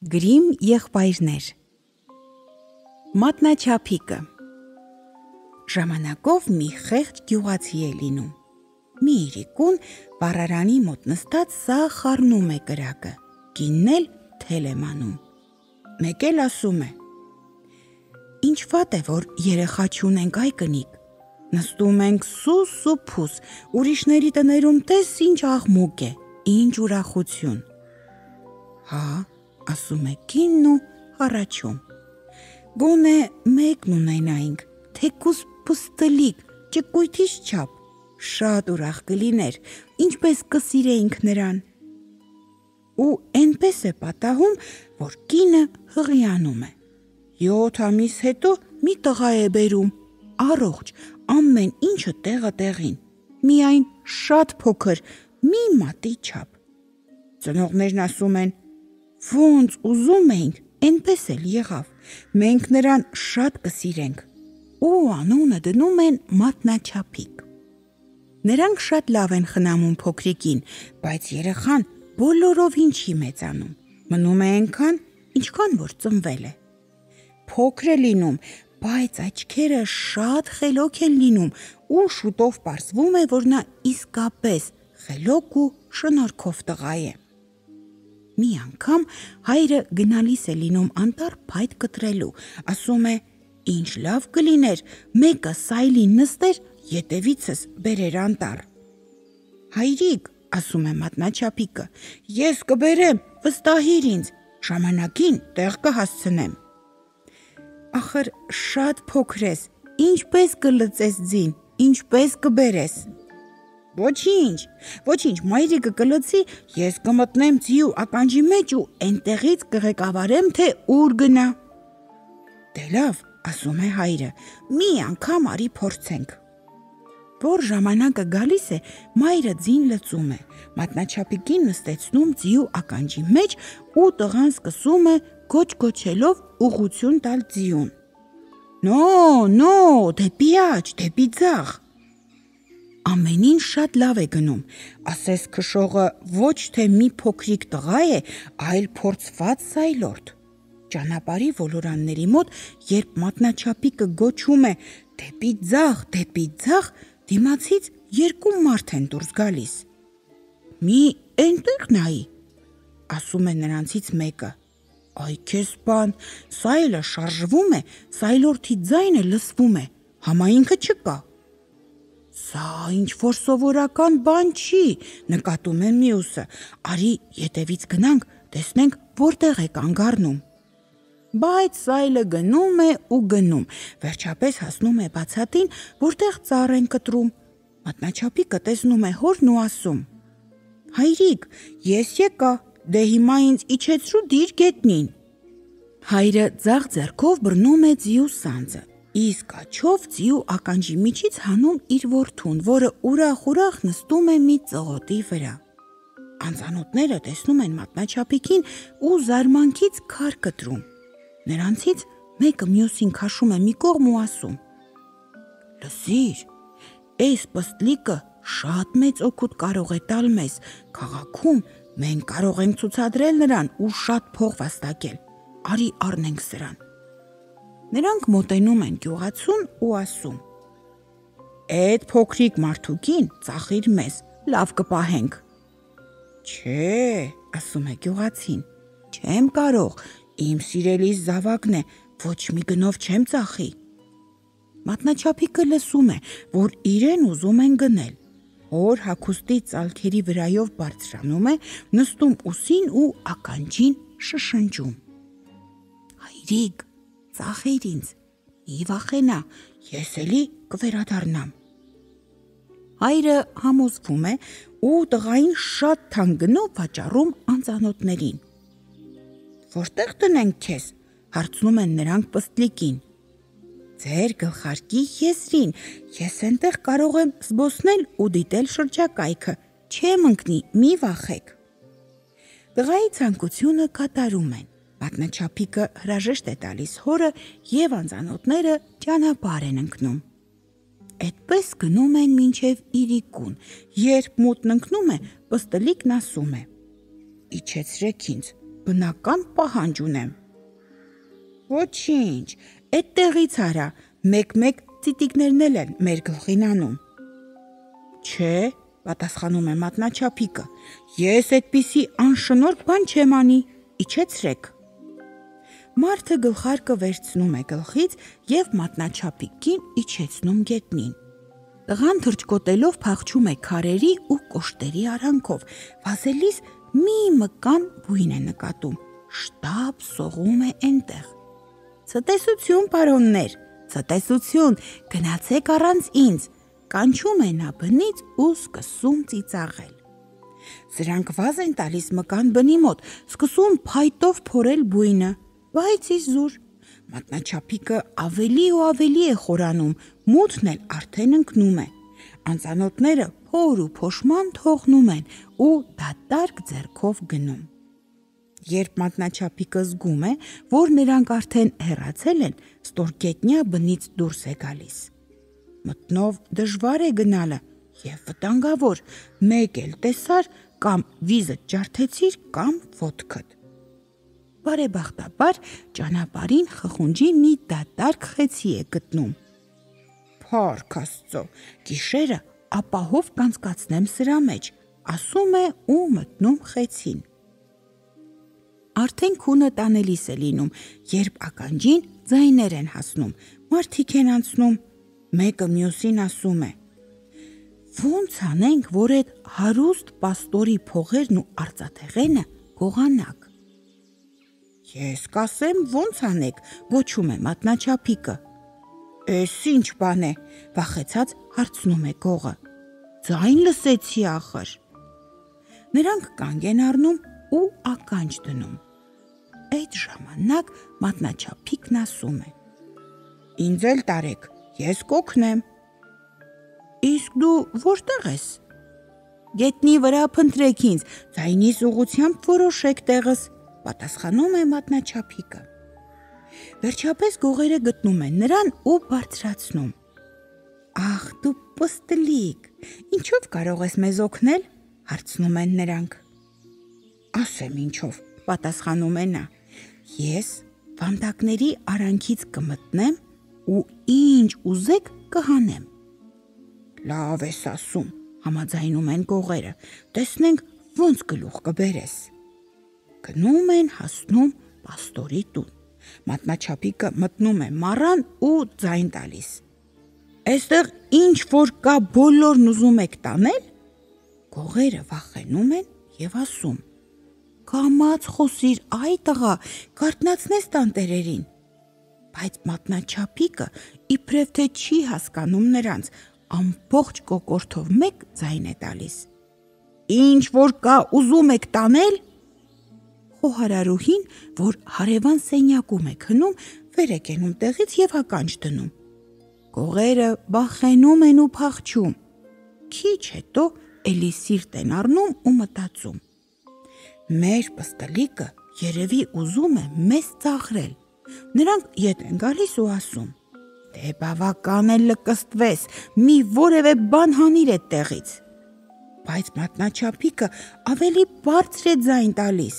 Գրիմ եղբայրներ։ Մատնաչափիկը։ Ժամանակով մի խեղճ գյուղացի է լինում։ Մի իրիկուն վառարանի մոտ նստած սաղ խառնում է կրակը, կինն էլ թել է մանում։ Մեկ էլ ասում է. «Ինչ վատ է, որ երեխա չունենք, այ կնիկ, նստում ենք սուս ու փուս, ուրիշների տներում տես ինչ աղմուկ է, ինչ ուրախություն»։ «Հա», ասում է կինն ու հառաչում, «գոնե մեկն ունենայինք, թեկուզ պստլիկ, ճկույթից չափ, շատ ուրախ կլիներ, ինչպես կսիրեինք նրան»։ Ու էնպես է պատահում, որ կինը հղիանում է։ 7 ամիս հետո մի տղա է բերում, առողջ, ամեն ինչը տեղը տեղին, միայն շատ փոքր, մի մատի չափ։ Ծնողներն ասում են. «Ոնց ուզում էինք, էնպես էլ եղավ, մենք նրան շատ կսիրենք», ու անունը դնում են մատնաչափիկ։ Նրանք շատ լավ են խնամում փոքրիկին, բայց երեխան բոլորովին չի մեծանում, մնում է այնքան, ինչքան որ ծնվել է։ Փոքր է լինում, բայց աչքերը շատ խելոք են լինում ու շուտով պարզվում է, որ նա իսկապես խելոք ու շնորհքով տղա է։ Մի անգամ հայրը գնալիս է լինում անտառ փայտ կտրելու, ասում է. «Ինչ լավ կլիներ, մեկը սայլին նստեր, ետևիցս բերեր անտառ»։ «Հայրիկ», ասում է մատնաչափիկը, «ես կբերեմ, վստահիր ինձ, ժամանակին տեղ կհասցնեմ»։ «Ախր շատ փոքր ես, ինչպես կլծես ձին, ինչպես կբերես»։ Ոչինչ, մայրիկը կլծի, ես կմտնեմ ձիու ականջի մեջ ու էնտեղից կղեկավարեմ, թե ուր գնա։ «Դե լավ», ասում է հայրը, «մի անգամ արի փորձենք»։ Որ ժամանակը գալիս է, մայրը ձին լծում է, մատնաչափիկին նստեցնում ձիու ականջի մեջ ու տղան սկսում է գոչ-գոչելով ուղղություն տալ ձիուն։ «Նո, դեպի աջ, դեպի ձախ»։ Ամեն ինչ շատ լավ է գնում, ասես քշողը ոչ թե մի փոքրիկ տղա է, այլ փորձված սայլորդ։ Ճանապարհի ոլորանների մոտ, երբ մատնաչափիկը գոչում է «դեպի ձախ», դիմացից 2 մարդ են դուրս գալիս։ «Մի էնտեղ նայի», ասում է նրանցից մեկը։ «Այ քեզ բան, սայլը շարժվում է, սայլորդի ձայնը լսվում է, համայինքը չկա»։ «Սա ինչ-որ սովորական բան չի», նկատում է մյուսը, «արի ետևից գնանք, տեսնենք որտեղ է կանգ առնում»։ Բայց սայլը գնում է ու գնում, վերջապես հասնում է բացատին, որտեղ ծառ են կտրում։ Մատնաչափիկը տեսնում է հորն ու ասում. «Հայրիկ, ես եկա, դե հիմա ինձ իջեցրու դիր գետնին»։ Հայրը ձախ ձեռքով բռնում է ձիու սանձը, իսկ աջով ձիու ականջի միջից հանում իր որդուն, որը ուրախ նստում է մի ծղոտի վրա։ Անծանոթները տեսնում են մատնաչափիկին ու զարմանքից քար կտրում։ Նրանցից մեկը մյուսին քաշում է մի կողմ ու ասում. «Լսիր, էս պստլիկը շատ մեծ օգուտ կարող է տալ մեզ, քաղաքում մենք կարող ենք ցուցադրել նրան ու շատ փող վաստակել, արի առնենք սրան»։ Նրանք մոտենում են գյուղացուն ու ասում. «Էդ փոքրիկ մարդուկին ծախիր մեզ, լավ կպահենք»։ «Չէ», ասում է գյուղացին, «չեմ կարող, իմ սիրելիս զավակն է, ոչ մի գնով չեմ ծախի»։ Մատնաչափիկը լսում է, որ իրեն ուզում են գնել։ Հոր հագուստի ծալքերի վրայով բարձրանում է, նստում ուսին ու ականջին շշնջում. «Հայրիկ, ծախիր ինձ, մի վախենա, ես էլի կվերադառնամ»։ Հայրը համոզվում է ու տղային շատ թանկ գնով վաճառում անծանոթներին։ «Որտեղ տնենք քեզ», հարցնում են նրանք պստլիկին։ «Ձեր գլխարկի եզրին, ես էնտեղ կարող եմ զբոսնել ու դիտել շրջակայքը, չեմ ընկնի, մի վախեք»։ Տղայի ցանկությունը կատարում են։ Մատնաչափիկը հրաժեշտ է տալիս հորը և անծանոթները ճանապարհ են ընկնում։ Այդպես գնում են մինչև իրիկուն, երբ մութն ընկնում է, պստլիկն ասում է. «Իջեցրեք ինձ, բնական պահանջ ունեմ։ Ոչինչ, այդտեղից արա, մեկ-մեկ ծիտիկներն են մեր գլխին անում։ Չէ, պատասխանում է մատնաչափիկը, ես այդպիսի անշնորհք բան չեմ անի, իջեցրեք։ Մարդը գլխարկը վերցնում է գլխից և մատնաչափիկին իջեցնում գետնին։ Տղան թռչկոտելով փախչում է քարերի ու կոշտերի արանքով, վազելիս մի մկան բույն է նկատում, շտապ սողում է այնտեղ։ Ցտեսություն, պարոններ, ցտեսություն, գնացեք առանց ինձ, կանչում է նա բնից ու սկսում ծիծաղել։ Սրանք վազ են տալիս մկան բնի մոտ, սկսում փայտով փորել բույնը, բայց իզուր, մատնաչափիկը ավելի ու ավելի է խորանում, մութն էլ արդեն ընկնում է, անծանոթները փոր ու փոշման թողնում են ու դատարկ ձեռքով գնում։ Երբ մատնաչափիկը զգում է, որ նրանք արդեն հեռացել են, ստորգետնյա բնից դուրս է գալիս։ Մտնով դժվար է գնալը և վտանգավոր, մեկ էլ տեսար կամ վիզդ ջարդեցիր կամ ոտքդ։ Բարեբախտաբար ճանապարհին խխունջի մի դատարկ խեցի է գտնում։ Փառք Աստծո, գիշերը ապահով կանցկացնեմ սրա մեջ, ասում է ու մտնում խեցին։ Արդեն քունը տանելիս է լինում, երբ ականջին ձայներ են հասնում, մարդիկ են անցնում, մեկը մյուսին ասում է. Ոնց անենք, որ այդ հարուստ պաստորի փողերն ու արծաթեղենը գողանակ։ Ես կասեմ, ոնց անեք, գոչում է մատնաչափիկը։ Էս ինչ բան է, վախեցած հարցնում է գողը։ Ձայն լսեցի ախր։ Նրանք կանգ են առնում ու ականջ դնում։ Այդ ժամանակ մատնաչափիկն ասում է. Ինձ էլ տարեք, ես կօգնեմ։ Իսկ դու որտեղ ես։ Գետնի վրա փնտրեք ինձ, ձայնիս ուղղությամբ որոշեք տեղս, պատասխանում է մատնաչափիկը։ Վերջապես գողերը գտնում են նրան ու բարձրացնում։ Ախ, դու պստլիկ, ինչով կարող ես մեզ օգնել, հարցնում են նրանք։ Ասեմ ինչով, պատասխանում է նա։ Ես վանդակների արանքից կմտնեմ ու ինչ ուզեք կհանեմ։ Լավ ես ասում, համաձայնում են գողերը, տեսնենք ոնց գլուխ կբերես։ Գնում են հասնում պաստորի տուն։ Մատնաչափիկը մտնում է մառան ու ձայն տալիս։ Այստեղ ինչ որ կա բոլորն ուզում եք տանել։ Գողերը վախենում են և ասում. Կամաց խոսիր, այ տղա, կարթնացնես տանտերերին։ Բայց մատնաչափիկը իբրև թե չի հասկանում նրանց, ամբողջ կոկորդով մեկ ձայն է տալիս։ Ինչ որ կա ուզում եք տանել։ Խոհարարուհին, որ հարևան սենյակում է քնում, վեր է կենում տեղից և ականջ դնում։ Գողերը վախենում են ու փախչում։ Քիչ հետո էլի սիրտ են առնում ու մտածում. Մեր պստլիկը երևի ուզում է մեզ ծաղրել։ Նրանք ետ են գալիս ու ասում. Դե բավական է լկստվես, մի որևէ բան հանիր այդ տեղից։ Բայց մատնաչափիկը ավելի բարձր է ձայն տալիս։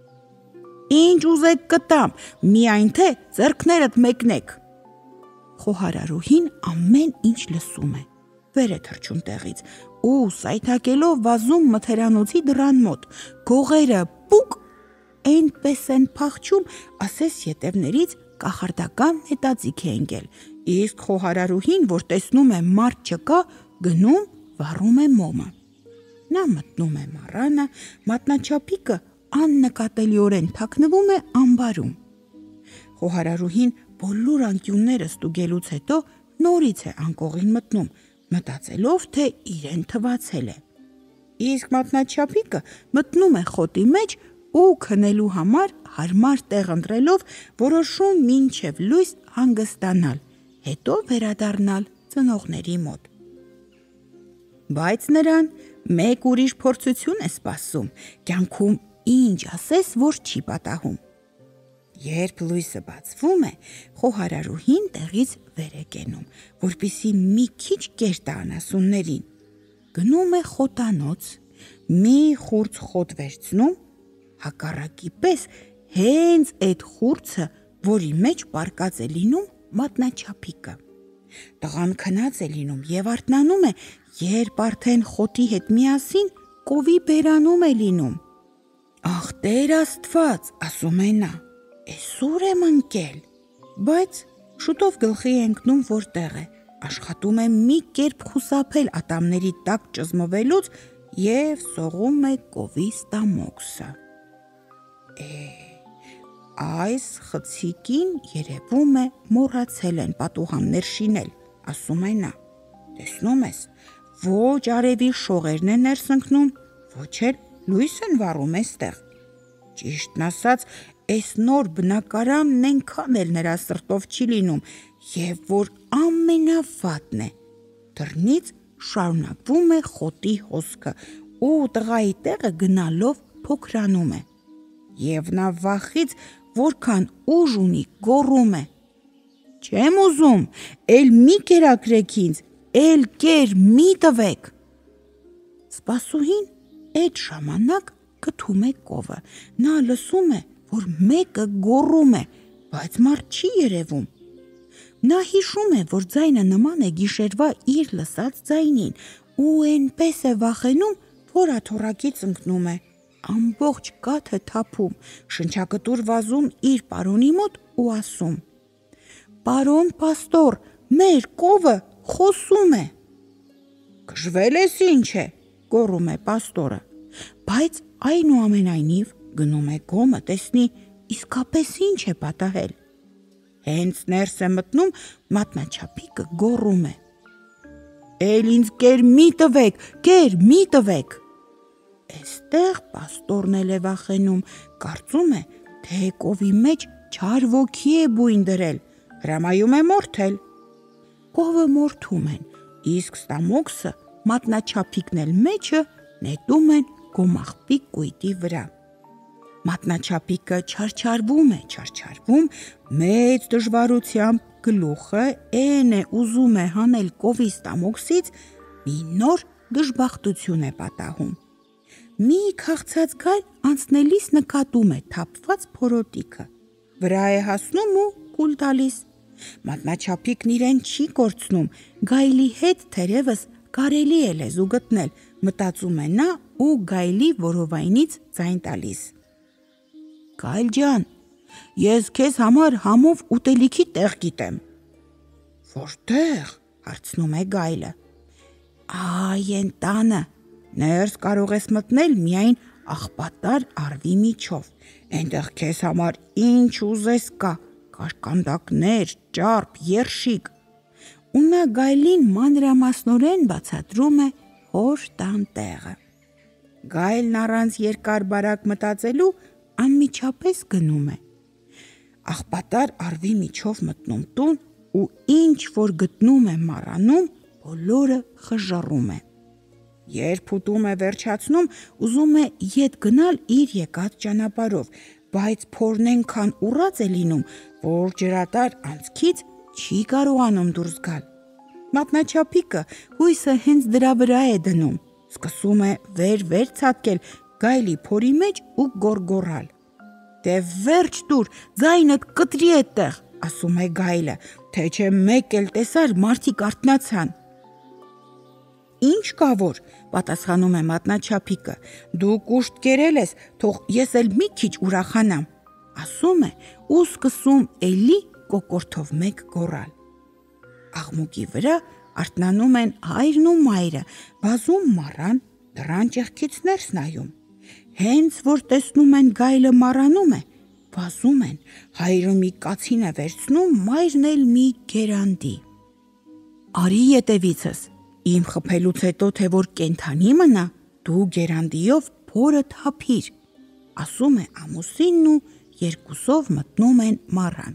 Ինչ ուզեք կտամ, միայն թե ձեռքներդ մեկնեք։ Խոհարարուհին ամեն ինչ լսում է, վեր է թռչում տեղից ու սայթաքելով վազում մթերանոցի դռան մոտ։ Գողերը պուկ, այնպես են փախչում, ասես ետևներից կախարդական նետաձիգ է ընկել, իսկ խոհարարուհին, որ տեսնում է մարդ չկա, գնում վառում է մոմը։ Նա մտնում է մառանը, մատնաչափիկը աննկատելիորեն թաքնվում է ամբարում։ Խոհարարուհին բոլոր անկյունները ստուգելուց հետո նորից է անկողին մտնում, մտածելով, թե իրեն թվացել է։ Իսկ մատնաչափիկը մտնում է խոտի մեջ ու քնելու համար հարմար տեղ ընտրելով որոշում մինչև լույս հանգստանալ, հետո վերադառնալ ծնողների մոտ։ Բայց նրան մեկ ուրիշ փորձություն է սպասում, կյանքում ինչ ասես, որ չի պատահում։ Երբ լույսը բացվում է, խոհարարուհին տեղից վեր է կենում, որպեսզի մի քիչ կեր տա անասուններին։ Գնում է խոտանոց, մի խուրձ խոտ վերցնում, հակառակի պես հենց այդ խուրձը, որի մեջ պարկած է լինում մատնաչափիկը։ Տղան քնած է լինում եւ արթնանում է, երբ արդեն խոտի հետ միասին կովի բերանում է լինում։ Ախ Տեր Աստված, ասում է նա, այսօր եմ ընկել, բայց շուտով գլխի է ընկնում, որտեղ է, աշխատում է մի կերպ խուսափել ատամների տակ ճզմվելուց եւ սողում է կովի ստամոքսը։ Այս խցիկին երևում է մոռացել են պատուհաններ շինել, ասում է նա։ Տեսնում ես, ոչ արևի շողերն են ներս ընկնում, ոչ էլ լույս են վառում այստեղ։ Ճիշտն ասած, այս նոր բնակարանն այնքան էլ նրա սրտով չի լինում, եւ որ ամենավատն է, դռնից շարունակվում է խոտի հոսքը ու տղայի տեղը գնալով փոքրանում է։ Եվ նա վախից որքան ուժ ունի, գոռում է. Չեմ ուզում, էլ մի կերակրեք ինձ, էլ կեր մի տվեք։ Սպասուհին այդ ժամանակ գթում է կովը, նա լսում է, որ մեկը գոռում է, բայց մարդ չի երևում։ Նա հիշում է, որ ձայնը նման է գիշերվա իր լսած ձայնին ու այնպես է վախենում, որ աթոռակից ընկնում է, ամբողջ կաթը թափում, շնչակտուր վազում իր պարոնի մոտ ու ասում. Պարոն պաստոր, մեր կովը խոսում է։ Գժվել ես ինչ է, գոռում է պաստորը, բայց այնուամենայնիվ գնում է գոմը տեսնի իսկապես ինչ է պատահել։ Հենց ներս է մտնում, մատնաչափիկը գոռում է. Էլ ինձ կեր մի տվեք, կեր մի տվեք։ Այստեղ պաստորն էլ է վախենում, կարծում է, թե կովի մեջ չար ոգի է բույն դրել, հրամայում է մորթել։ Կովը մորթում են, իսկ ստամոքսը մատնաչափիկն էլ մեջը նետում են գոմաղբի կույտի վրա։ Մատնաչափիկը չարչարվում, մեծ դժվարությամբ գլուխը էն է ուզում է հանել կովի ստամոքսից, մի նոր դժբախտություն է պատահում։ Մի քաղցած գայլ անցնելիս նկատում է թափված փորոտիքը, վրա է հասնում ու կուլ տալիս։ Մատնաչափիկն իրեն չի կորցնում, գայլի հետ թերևս կարելի է լեզու գտնել, մտածում է նա ու գայլի որովայնից ձայն տալիս։ Գայլ ջան, ես քեզ համար համով ուտելիքի տեղ գիտեմ։ Որտեղ, հարցնում է գայլը։ Այ են տանը, ներս կարող ես մտնել միայն աղբատար առվի միջով, այնտեղ քեզ համար ինչ ուզես կա, կարկանդակներ, ճարպ, երշիկ։ Ու նա գայլին մանրամասնորեն բացատրում է հոր տան տեղը։ Գայլն առանց երկար բարակ մտածելու անմիջապես գնում է։ Աղբատար առվի միջով մտնում տուն ու ինչ որ գտնում է մառանում, բոլորը խժռում է։ Երբ ուտում է վերջացնում, ուզում է ետ գնալ իր եկած ճանապարհով, բայց փորն այնքան ուռած է լինում, որ ջրատար անցքից չի կարողանում դուրս գալ։ Մատնաչափիկը հույսը հենց դրա վրա է դնում, սկսում է վեր ցատկել գայլի փորի մեջ ու գոռգոռալ։ Դե վերջ տուր, ձայնդ կտրի այդտեղ, ասում է գայլը, թե չէ մեկ էլ տեսար մարդիկ արթնացան։ Ինչ կա որ, պատասխանում է մատնաչափիկը, դու կուշտ կերել ես, թող ես էլ մի քիչ ուրախանամ, ասում է ու սկսում էլի կոկորդով մեկ գոռալ։ Աղմուկի վրա արթնանում են հայրն ու մայրը, վազում մառան, դռան ճեղքից ներս նայում։ Հենց որ տեսնում են գայլը մառանում է, վազում են, հայրը մի կացին է վերցնում, մայրն էլ մի գերանդի։ Արի ետևիցս, իմ խփելուց հետո թե որ կենթանի մնա, դու գերանդիով փորը թափիր, ասում է ամուսինն ու երկուսով մտնում են մառան։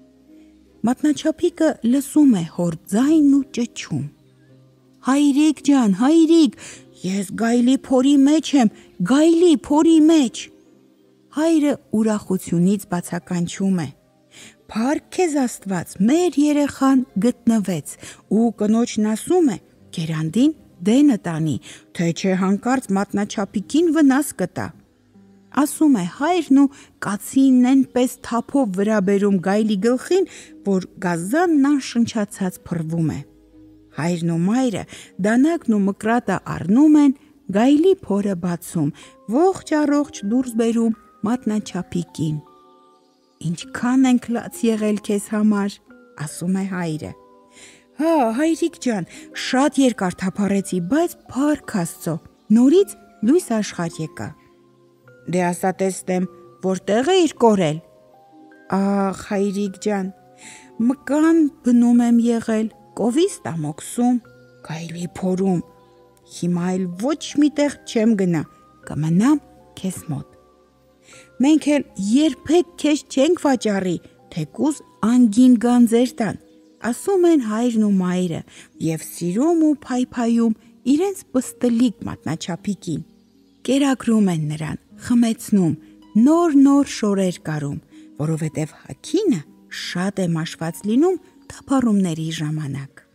Մատնաչափիկը լսում է հոր ձայնն ու ճչում. Հայրիկ ջան, հայրիկ, ես գայլի փորի մեջ եմ, գայլի փորի մեջ։ Հայրը ուրախությունից բացականչում է. Փառք քեզ Աստված, մեր երեխան գտնվեց, ու կնոջն ասում է, գերանդին դենը տանի, թե չէ հանկարծ մատնաչափիկին վնաս կտա։ ասում է հայրն ու կացին այնպես թափով վրա բերում գայլի գլխին, որ գազանն անշնչացած փռվում է։ Հայրն ու մայրը դանակն ու մկրատը առնում են, գայլի փորը բացում, ողջ առողջ դուրս բերում մատնաչափիկին։ Ինչքան ենք լաց եղել քեզ համար, ասում է հայրը։ Հա, հայրիկ ջան, շատ երկար թափառեցի, բայց փառք Աստծո, նորից լույս աշխարհ եկա։ Դե ասա տեսնեմ, որտեղ էիր կորել։ Ախ, հայրիկ ջան, մկան բնում եմ եղել, կովիս տամոքսում, գայլի փորում։ Հիմա էլ ոչ միտեղ չեմ գնա, կմնամ քեզ մոտ։ Մենք էլ երբեք քեզ չենք վաճառի, թեկուզ անգին գանձեր տան, ասում են հայրն ու մայրը եւ սիրում ու փայփայում իրենց պստլիկ մատնաչափիկին։ Կերակրում են նրան, խմեցնում, նոր շորեր կարում, որովհետեւ հագինը շատ է մաշված լինում թափառումների ժամանակ։